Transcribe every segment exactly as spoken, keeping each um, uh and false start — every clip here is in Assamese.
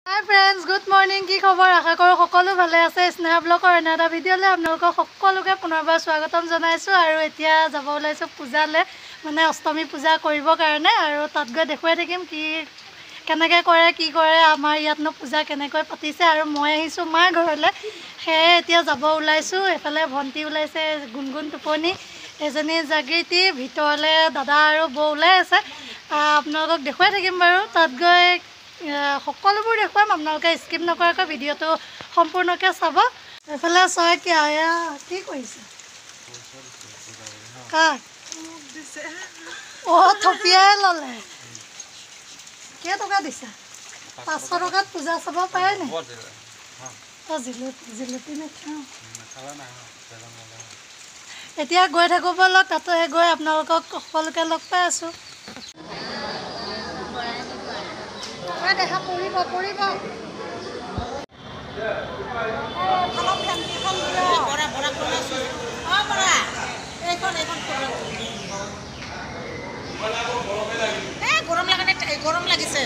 Hi friends, good morning. কি খবৰ আশা কৰো সকলো ভালে আছে স্নেহ ব্লগৰ এটা ভিডিঅ'লে আপোনালোকক সকলোকে পুনৰবাৰ স্বাগতম জনাইছো আৰু এতিয়া যাব ওলাইছো পূজালে মানে অষ্টমী পূজা কৰিব কাৰণে আৰু তাত গৈ দেখুৱাই থাকিম কি কেনেকৈ কৰে কি কৰে আমাৰ ইয়াতনো পূজা কেনেকৈ পাতিছে আৰু মই আহিছো মাৰ ঘৰলে হে এতিয়া যাব ওলাইছো এফালে ভন্টি ওলাইছে গুণগুণ টোপনি এজনী জাগৃতি ভিতৰলে দাদা আৰু বৌ ওলাই আছে আপোনালোকক দেখুৱাই থাকিম বাৰু তাত গৈ সকলোবোৰ দেখুৱাম আপোনালোকে স্কিপ নকৰাকৈ ভিডিঅ'টো সম্পূৰ্ণকৈ চাব এফালে চাই কি আয়া কি কৰিছে কাক অঁ থপিয়াই ল'লে কেইটকা দিছা পাঁচশ টকাত পূজা চাব পাৰে নে অঁ জিলপি জিলপি নাখাওঁ এতিয়া গৈ থাকোঁ ব'লক তাতে গৈ আপোনালোকক সকলোকে লগ পাই আছোঁ দেখা পৰিব পৰিব গৰম লাগে গৰম লাগিছে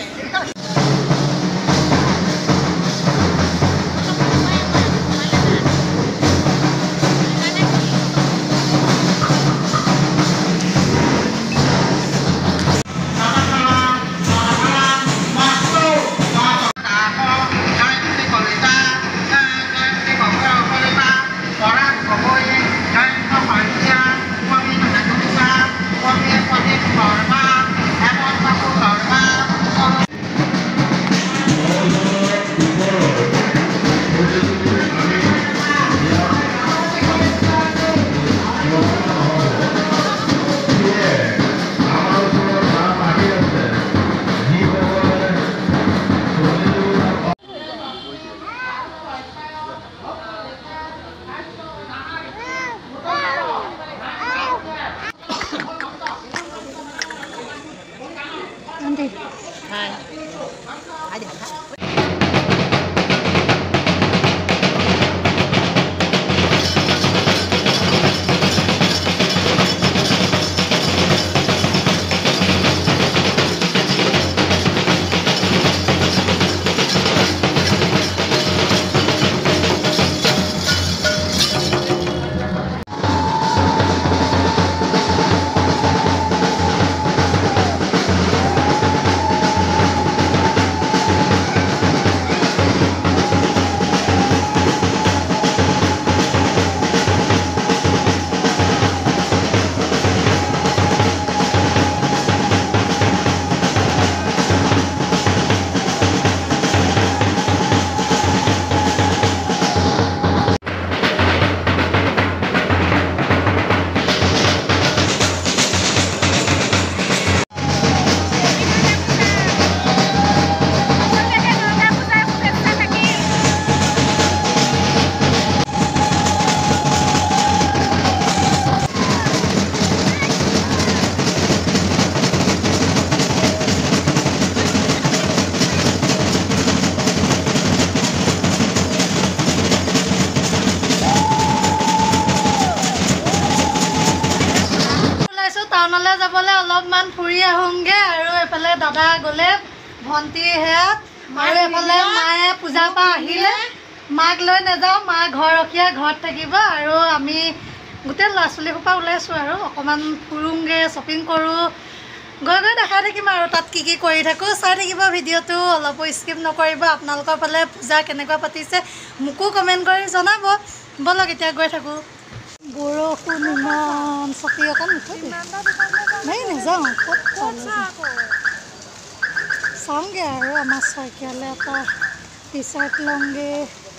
যাবলৈ অলপমান ফুৰি আহোঁগে আৰু এফালে দাদা গ'লে ভণ্টি হেয়াত আৰু এফালে মায়ে পূজাৰ পৰা আহিলে মাক লৈ নাযাওঁ মা ঘৰ ৰখীয়া ঘৰত থাকিব আৰু আমি গোটেই ল'ৰা ছোৱালীসোপা ওলাইছোঁ আৰু অকণমান ফুৰোঁগৈ শ্বপিং কৰোঁ গৈ গৈ দেখাই থাকিম আৰু তাত কি কি কৰি থাকোঁ চাই থাকিব ভিডিঅ'টো অলপো স্কিপ নকৰিব আপোনালোকৰ ফালে পূজা কেনেকুৱা পাতিছে মোকো কমেণ্ট কৰি জনাব ব'লক এতিয়া গৈ থাকোঁ বৰষুণ ইমান চকী অকণ নাই নাযাওঁ ক'ত চাওঁগৈ আৰু আমাৰ চাইকেলে এটা টি চাৰ্ট লওঁগৈ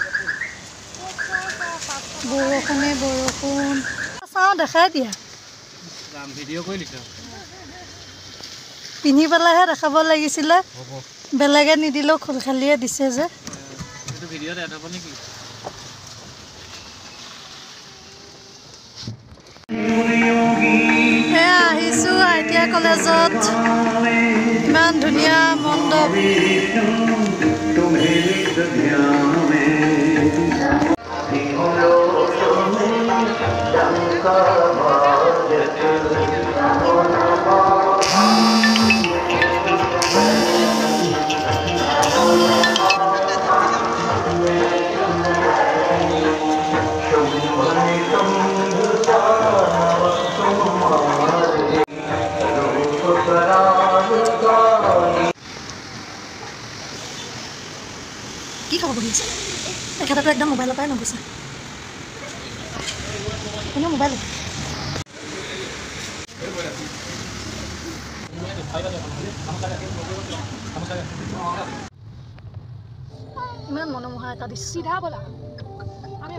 বৰষুণে বৰষুণ চাওঁ দেখাই দিয়া পিন্ধি পেলাইহে দেখাব লাগিছিলে বেলেগে নিদিলেও খোলখালিয়ে দিছে যে আহিছোঁ আই টি আই কলেজত ইমান ধুনীয়া মণ্ডপ খাব বহি আছে এখেতেতো একদম মোবাইলৰ পৰাই নগুছে কোনে মোবাইল ইমান মনোমোহা এটা দৃশ্য চিধা বলা আমি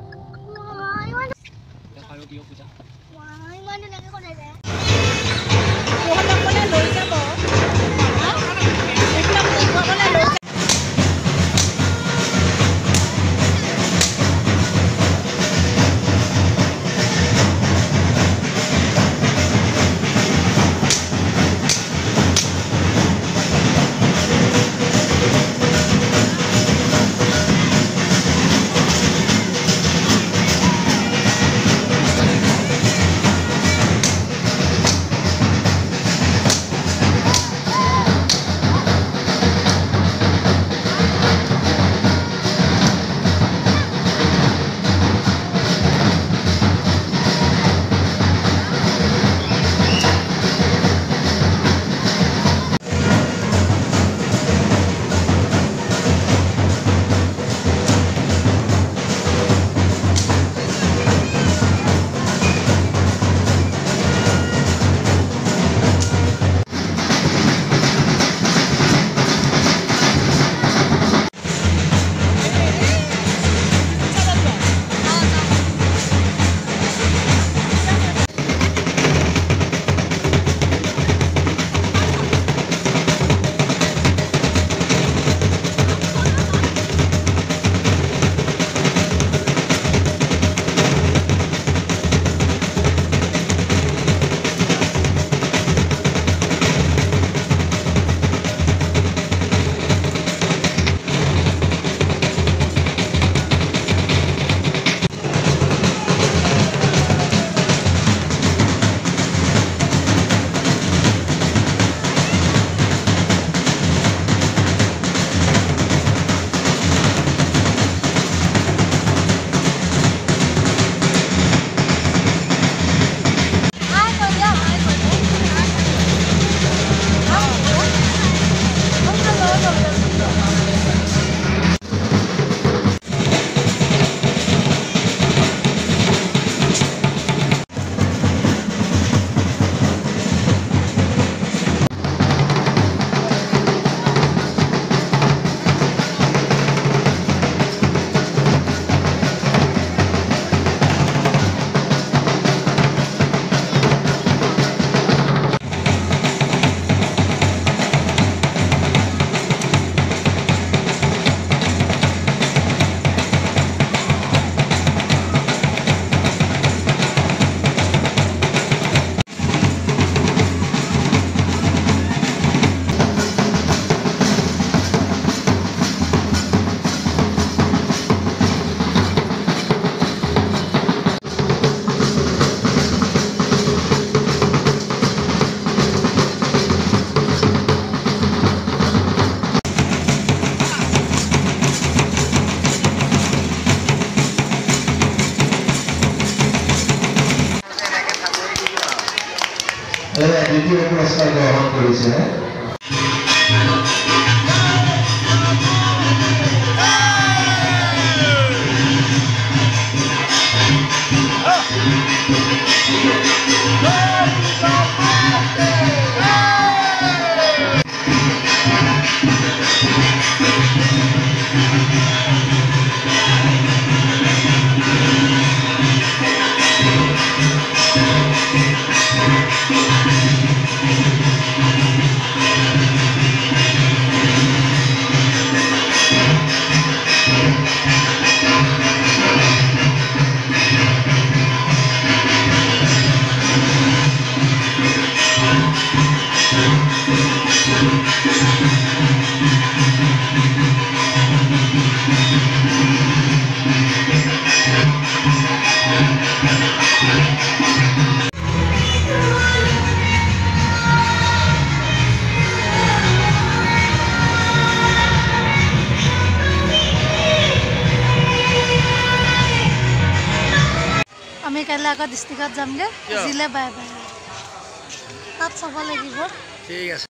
লৈ যাব দ্বিতীয় পুরস্কার গ্রহণ করেছে আমি কাইলৈ আকৌ ডিষ্ট্ৰিক্টত যামগৈ জিলে বাই বাই তাত চাব লাগিব ঠিক আছে।